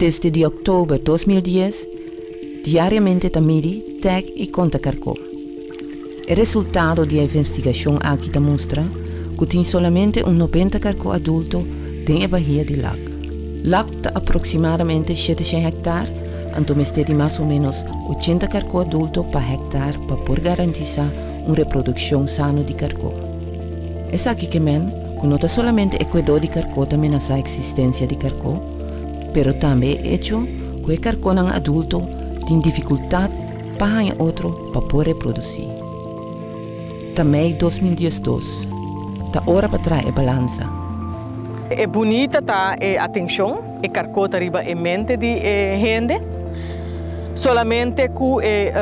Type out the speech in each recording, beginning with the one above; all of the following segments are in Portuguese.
Desde octubre 2010, diariamente Tamiri tag y conta carcó. El resultado de la investigación aquí demuestra que tiene solamente un 90 carcó adulto en la bahía de Lac. Lac está aproximadamente 700 hectáreas, entonces tiene más o menos 80 carcó adulto por hectárea para poder garantizar una reproducción sana de carcó. Es aquí que no solamente el cuidado de carcó amenaza la existencia de carcó, pero también hecho que el carcó adulto tiene dificultad para el otro para poder reproducir. Também 2012, está hora para trazer balança. É bonita tá a atenção, é carcota riba em mente de gente, solamente com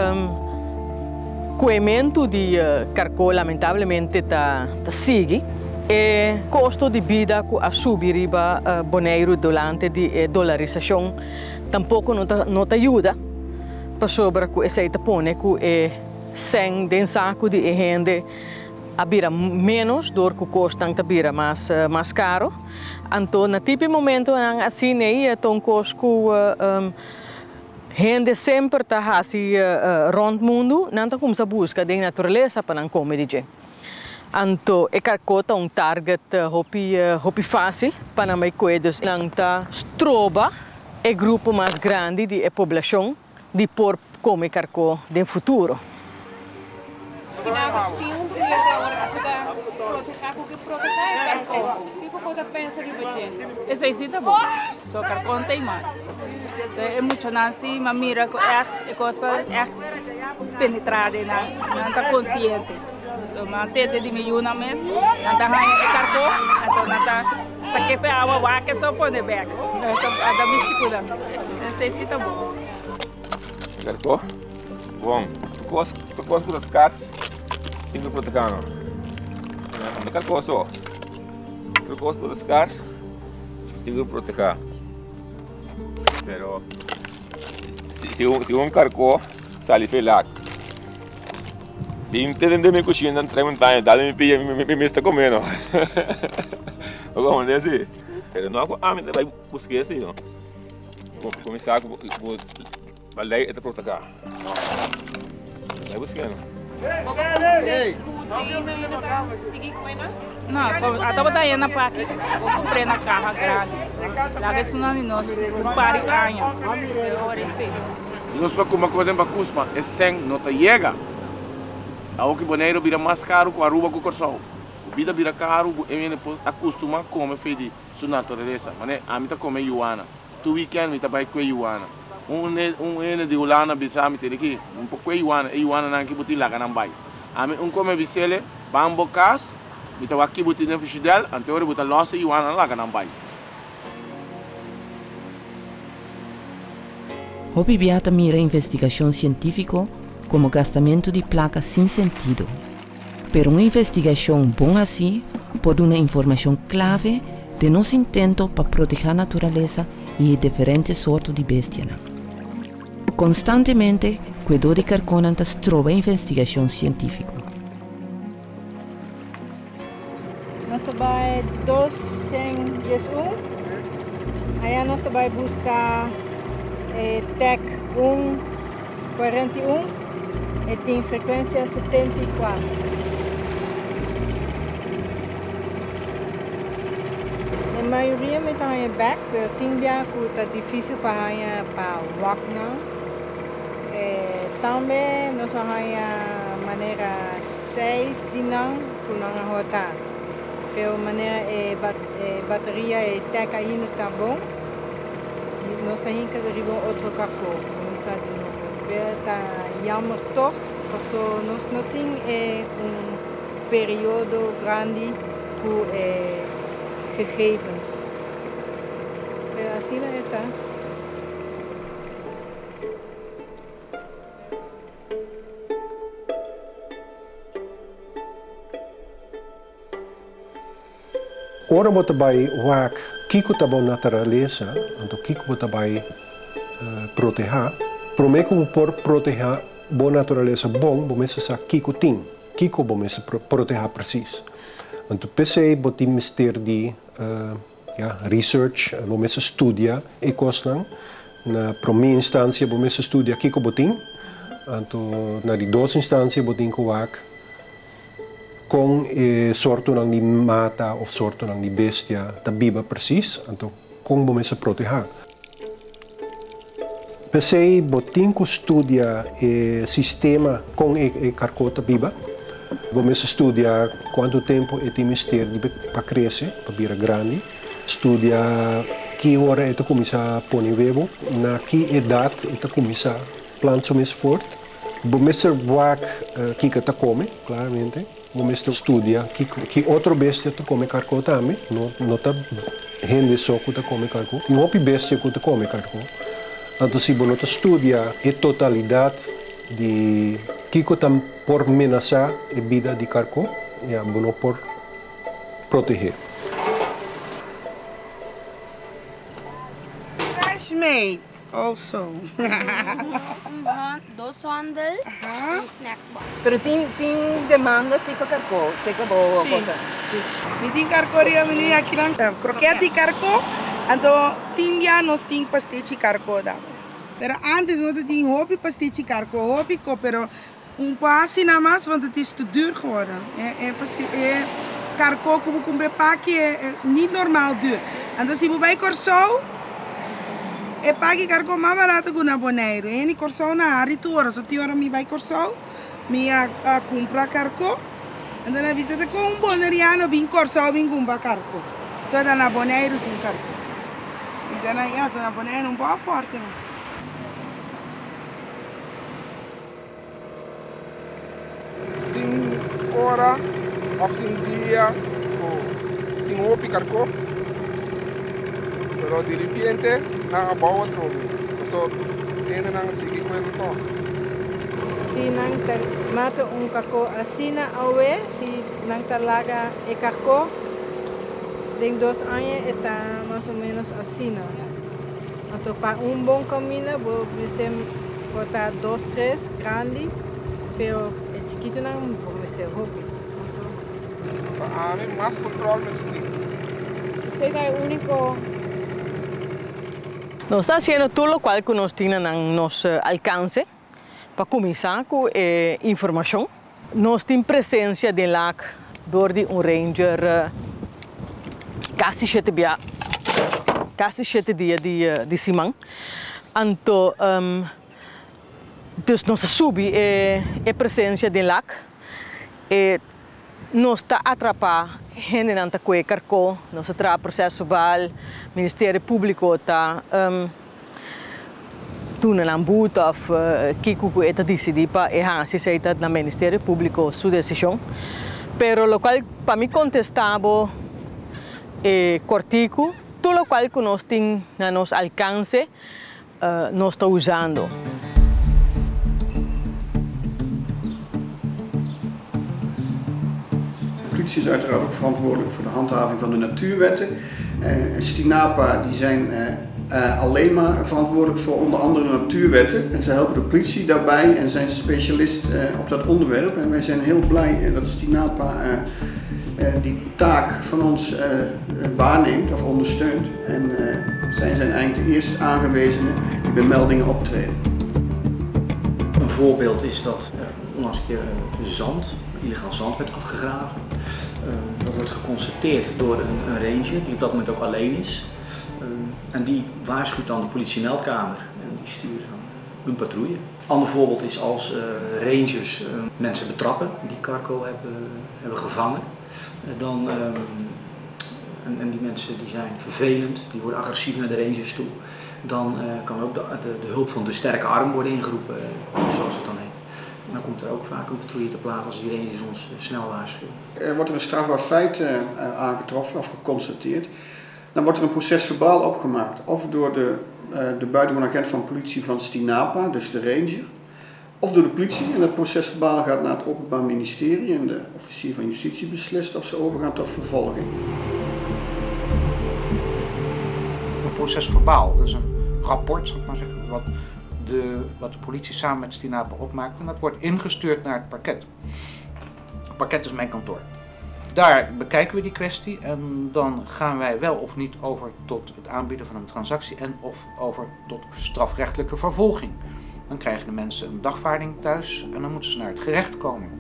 o aumento de carcó lamentavelmente tá sigue. O custo de vida que a subir riba boneiro durante de dolarização tampouco não ajuda para sobre que esse tapone que sem densaco de gente a bira menos dor que custa a bira mais caro. Então na tipo momento assim né então cosco gente sempre tá assim rond mundo não tá começa busca de natureza para não comer de. Então é carcota target hopi fácil para não coedos não tá stroba é grupo mais grande de população de por comer carcó no futuro. Esse aí tá bom, só carcó tem mais. É muito nasci, mas mira que é coisa penetrada não tá consciente. So manter de milhona mesmo, não tá ganhando carcó, então não tá saque fe água vaca só pode beber. Então a bichicuda, esse tá bom. Carcó, bom, gosto das cartas. Tinggal protekan. Nah, carcó só. Gosto das cartas. Tinggal protekan. Pero se carcó sale felac. Vinte dentro de minha cozinha, entra montanha, dá-me pia, me está comendo. Vamos assim. Pero não a mim vai buscar assim, não. Vou começar com vai lá e protekan. Vai buscando. Não, só a tava daí na parque, vou comprar na carra grande. Lá que isso não é nosso, pare ganha. Nós para comer coisa para cuspa, é sem não te chega. A que boneiro vira mais caro com a ruba com o corção. O vida vira caro, ele acostuma a comer feito sua natureza. Mas a mim tá comer iguana. Tu weekend me tá vai comer iguana. Ene de Holanda bisa mi aqui, pouco iguana não que botar lá que não vai. A mim come bisele, bambo cas, me tá aqui botar na fidel, anterior botar lossa iguana lá que não vai. Hopi Beata mira investigação científica como gastamento de placas sem sentido. Pero uma investigação bom assim pode dar uma informação clave de nosso intento para proteger a natureza e diferentes sortes de bestias. Constantemente, cuidado de carcona trova investigação científica. Nós vai 211, aí nós vai buscar TEC 141 e tem frequência 74. A maioria me está em back, pero tem dia que está difícil para walk não. Também nós temos a maneira 6 de não rotar. Pela maneira bateria e tech ainda está bom. Nós temos que arribar outro carro. Está jammer toch, porque nós não temos período grande por gegevens. Assim está. Ora bota bai wak kiko tabo natureza, então kiko bota bai proteger. Prometo por proteger boa natureza bom, bom mesmo sa kiko ting, kiko bom mesmo proteger precis. Então pensei botim mister de research, bomessa studia e cosnan. Na primeira instância, bomessa studia kiko botin. Então, na de duas instâncias, botin kuak com sorto não de mata ou sorto não de bestia, tá biba precies. Então, com bomessa proteger. Pensei, botin que estudia o sistema com a carcota biba. Vamos estudar quanto tempo é mistério para crescer, para virar grande. Estudar que hora é começar a pôr em vivo, na que idade é começar a plantar mais forte. Vamos ver que está come, claramente. Vamos estudar que outra bestia está come carcota também. Não está gente só que está come carcota. Não é bestia que está come carcota. Então, se você estuda a totalidade de que tam por amenazar a vida de carco, é bom por proteger. Flashmate also. Doçhandel e snacks bar. Pero tem demanda fica carco, fica boa. Sim. Me tem carcoria, me aqui na croquete de carco, então tem já nós tem pastel de carco da. Pero antes nós tinha hobby pastel de carco, hobby pero passe na mais, want het is te duur geworden. Carco com bepaque é niet normaal duur. Então se você vai corso, e pague carco mais barato que na Bonaire. E ni corso na área toda, só tem hora me vai corso, me a comprar carco. Então na vista com boneriano bem corso bem comprar carco. Toda na Bonaire tem carco. Isso na Bonaire não pode forte. Tem hora, of tem dia, tem hopi carco, pero de repente na bawa tromi, so ainda não segui com ele todo. Se não mata carco assim na aue, se não talaga carco, tem 2 anos está mais ou menos assim. Então para bom caminho, você botar 2, 3 grande, pero chiquito não vamos ter roupa. Há mais controle nesse tipo. Esse é o único. Nós estamos fazendo tudo o que nós temos no nosso alcance para começar com informação. Nós temos presença de lá de ranger quase 7 dias de semana. Então, dus nós subi a presença de lá e nós está atrapar gente não está com carco, nós está processo verbal, Ministério Público está doen een aanbod of kiko eta decidir para se aceita no Ministério Público sua decisão, pero lo qual para mim contestava cortico, tudo o qual que nós tem na nosso alcance nós está usando. De politie is uiteraard ook verantwoordelijk voor de handhaving van de natuurwetten. Stinapa die zijn alleen maar verantwoordelijk voor onder andere natuurwetten. En ze helpen de politie daarbij en zijn specialist op dat onderwerp. En wij zijn heel blij dat Stinapa die taak van ons waarneemt of ondersteunt. En zij zijn eigenlijk de eerste aangewezenen die bij meldingen optreden. Een voorbeeld is dat onlangs een keer illegaal zand werd afgegraven. Dat wordt geconstateerd door een ranger die op dat moment ook alleen is. En die waarschuwt dan de politiemeldkamer en die stuurt dan een patrouille. Een ander voorbeeld is als rangers mensen betrappen die carco hebben gevangen. En die mensen die zijn vervelend, die worden agressief naar de rangers toe. Dan kan ook de hulp van de sterke arm worden ingeroepen, zoals het dan heet. En dan komt er ook vaak een patrouille te plaatsen als die rangers ons snel waarschuwen. Wordt er een strafbaar feit aangetroffen of geconstateerd, dan wordt er een procesverbaal opgemaakt. Of door de buitengewoon agent van politie van Stinapa, dus de ranger, of door de politie. En het procesverbaal gaat naar het Openbaar Ministerie en de officier van justitie beslist of ze overgaan tot vervolging. Een procesverbaal, dat is een rapport, zal ik maar zeggen, wat de politie samen met Stinapa opmaakt. En dat wordt ingestuurd naar het parket. Het parket is mijn kantoor. Daar bekijken we die kwestie en dan gaan wij wel of niet over tot het aanbieden van een transactie en of over tot strafrechtelijke vervolging. Dan krijgen de mensen een dagvaarding thuis en dan moeten ze naar het gerecht komen.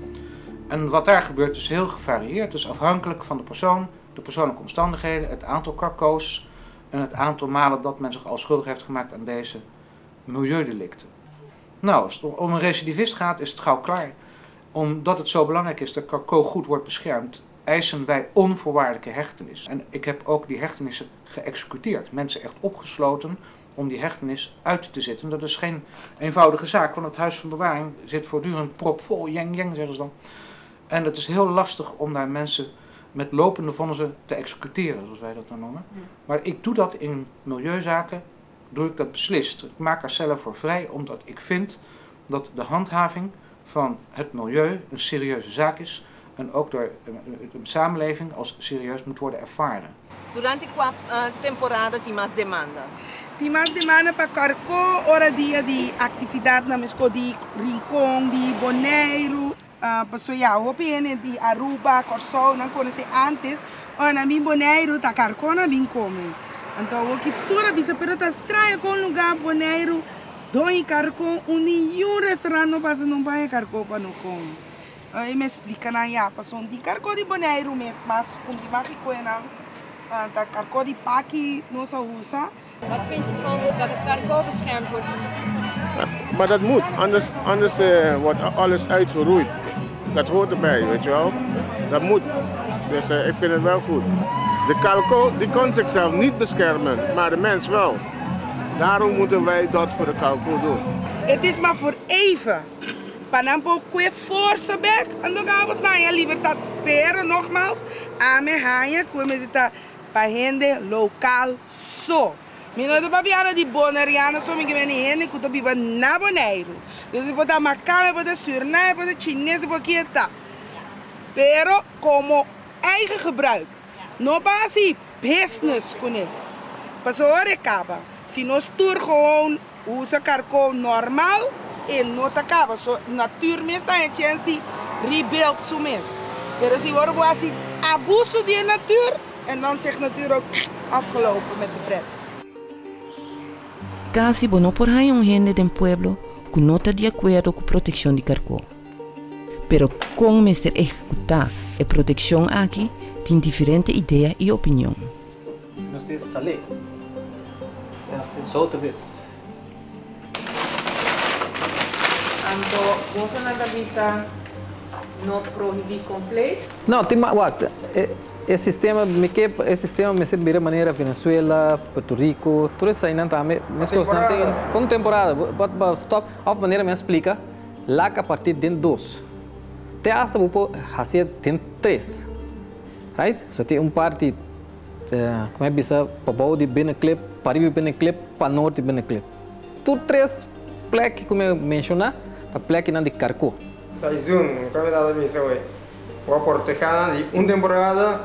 En wat daar gebeurt is heel gevarieerd, dus afhankelijk van de persoon, de persoonlijke omstandigheden, het aantal carco's en het aantal malen dat men zich al schuldig heeft gemaakt aan deze milieudelicten. Nou, als het om een recidivist gaat is het gauw klaar. Omdat het zo belangrijk is dat carco goed wordt beschermd, eisen wij onvoorwaardelijke hechtenis. En ik heb ook die hechtenissen geëxecuteerd. Mensen echt opgesloten om die hechtenis uit te zitten. Dat is geen eenvoudige zaak, want het huis van bewaring zit voortdurend propvol, jeng, zeggen ze dan. En het is heel lastig om daar mensen met lopende vonnissen te executeren, zoals wij dat dan noemen. Maar ik doe dat in milieuzaken, doe ik dat beslist. Ik maak er zelf voor vrij, omdat ik vind dat de handhaving van het milieu een serieuze zaak is en ook door de samenleving als serieus moet worden ervaren. Durante qual temporada tem mais demanda? Tem mais demanda para carco, hora dia de atividade na mesco de Rincón, de Bonaire, pessoal já opene de Aruba, Corsol, não conhece antes, na minha Bonaire tá carco na minha come. Então o que toda bisa pero tá estranho com lugar Bonaire, doi carco, nenhum restaurante não passa não vai carco para não comer. Aí me explica na já, passou de carco de Bonaire mesmo, mas de mágico não, tá carco de paqui não se usa. Wat vind je van dat het carco beschermd wordt? Maar dat moet, anders wordt alles uitgeroeid. Dat hoort erbij, weet je wel. Dat moet. Dus ik vind het wel goed. De carco die kon zichzelf niet beschermen, maar de mens wel. Daarom moeten wij dat voor de carco doen. Het is maar voor even. Panampo kwe força back. En dan gaan we naar je libertad. Pero nogmaals, aan mijn haaien komen zitten bij hen lokaal zo. Mino de babiana di Bonaireana so mi geveni hene kuto biba na Bonaire. Dus ik pode macame, pode Suriname, pode Chinese, pode kieta. Pero como eigen gebruik. No basi business kune. Paso recaba. Si nos tour gewoon usa carco normal en no acaba. So natuur meesta een chance die rebuild so mes. Pero si worden basi abuso die natuur en dan zegt natuur ook afgelopen met de pret. Casi bueno por ahí un gente del pueblo que no está de acuerdo con protección de carco. Pero con mister ejecutar la protección aquí, tiene diferente idea y opinión. Nós temos essa lei. Só outra vez. Então, você não avisa não proibir completo? Não, tem mais. Esse sistema me serve de maneira Venezuela, Puerto Rico, tudo isso aí não está. Mas constante, com temporada, stop, de maneira me explica, lá que a partir de 2, até hasta vou fazer tem 3, right? Só tem parte, como é que bisa, para baixo de Beneclip, para ir Beneclip, para norte de Beneclip. Tudo 3 plaques como eu mencionei, a plaque não de carco. Saizun, como é que dá missa hoje? Vou proteger de uma temporada,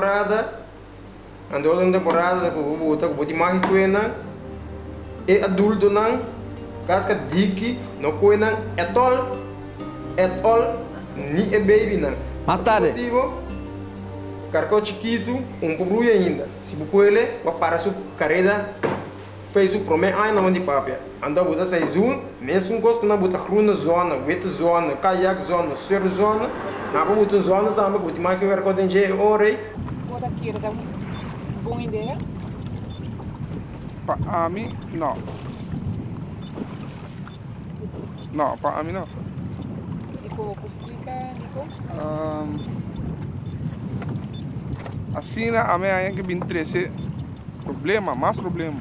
andou uma temporada que eu vou te mais coena, e adulto não, casca diki, não coena, at all, nem é baby não. Mais tarde. Carco chiquito, pouco ainda. Se você ele, vai para sua carreira, fez o primeiro ano na de papel. Andou botar seizoen, mesmo gosto na botar groene zone, witte zone, kajak zone, surf zone. Na botar zone também, botar mais que carco tem je ore. Botar aqui, tá bom ideia? Para mim, não. Não, para mim não. E como explica, Nico? Assim, a minha é que me interessa mais problema.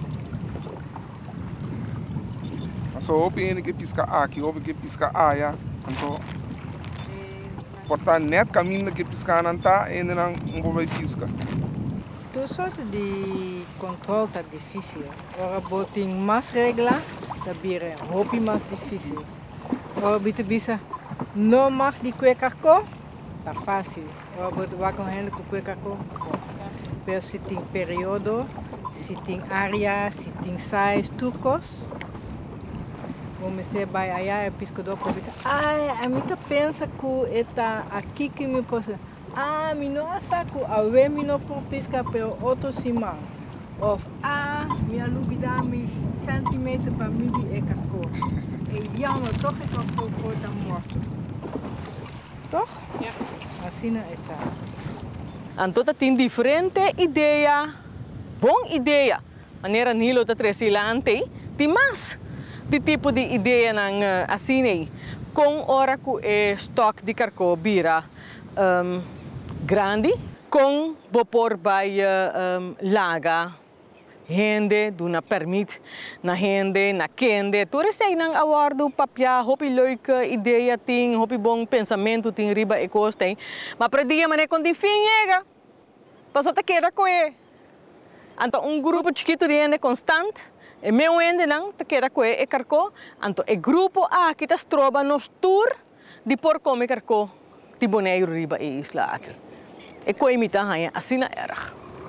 So op een keer pisca aqui, op een keer pisca ja. Então, portanto, net caminho que pisca não tá, ainda não vai pisca. Toda sorte de controle tá difícil. Agora botem mais regras, tá bem hobby mais difícil. Agora bisa não mais de cueca carco, tá fácil. Agora botar vai com gente com cueca carco. Pero se tem período, se tem área, se tem size, turcos. Vamos ter vai aí a pescador para pensar, a mim tá pensa que está aqui que me possa Minosa ku awe mino por pesca pero otro simang. Of mi alubida mi centimeter familie e carco. E jammer toch ik al voor dan morto. Toch? Ja. Assim é tá. Antota tem diferente ideia, bom ideia. Maneira nilo da tresilante, tem mais de tipo de ideia nang assim com hora que é stock de carco bira grande, com vapor by laga, gente duna permit na gente na kende. Tudo isso aí nang awardo papia, hopi leuke ideia ting, hopi bom pensamento ting riba e costa, mas para dia mané com difinhega, passou te queda com ele. Então grupo chiquito de gente constante. E meu ende não te queda com e carco, então o grupo aqui está troba nos tour de por comer carco de boneiro riba e isla aqui. E com imita aí assim na era.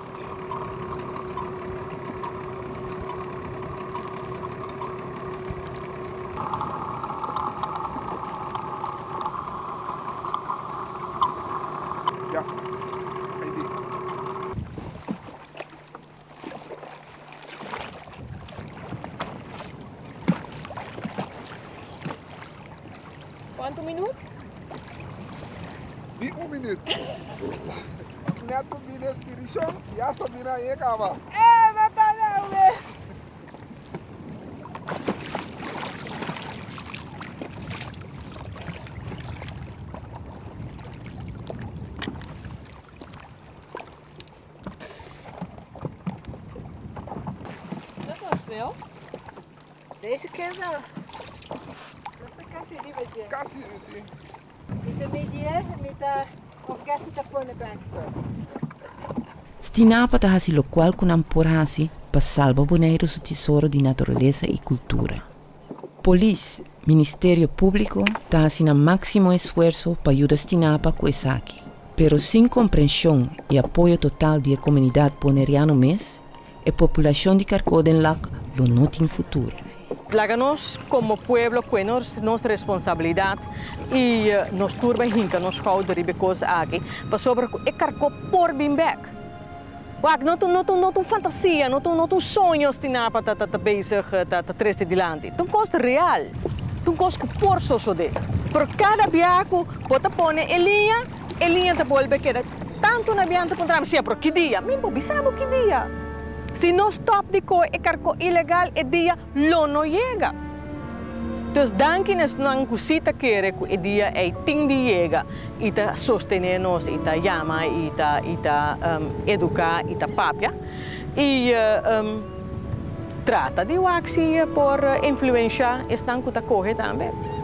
Quanto minuto? Di 1 minuut. Net op die inspiratie, ja, Sabina, je kan wel. Wat ben nou weer? Dat was snel. Deze keer wel. Dat is de kassie die met je. Kassie is Met de media, met de orgasme tapone bank. Stinapa ta hasi lo qual con amporhasi pa salva boneiro su tesouro de natureza e cultura. Polis, Ministério Público, ta hasi na máximo esfuerzo pa ayudar Stinapa com esaki. Pero sin compreensão e apoio total da comunidade boneriano mes, a população de Carcodenlac lo não tem futuro. Nós, como pueblo, que nossa responsabilidade e nos turba hinka, nos houden ribe coisa aqui, para sobre o carco por bimbek. Wak, não tu fantasia, não tu sonhos Stinapa tá bezig, tá triste dilante. Tu costa real, tu costa por sosode. Por cada biaco, bota pone elinha tá bolbe que tanto na bianta contra sia por que dia, mesmo bisamo que dia. Se não stop de co e carco ilegal e dia lo no chega. Dus danke nes não cosita querer que o dia é ting de chega e ta sostener nos e ta llama e ta educar e ta papia e trata de waxi por influência estão que ta corre também.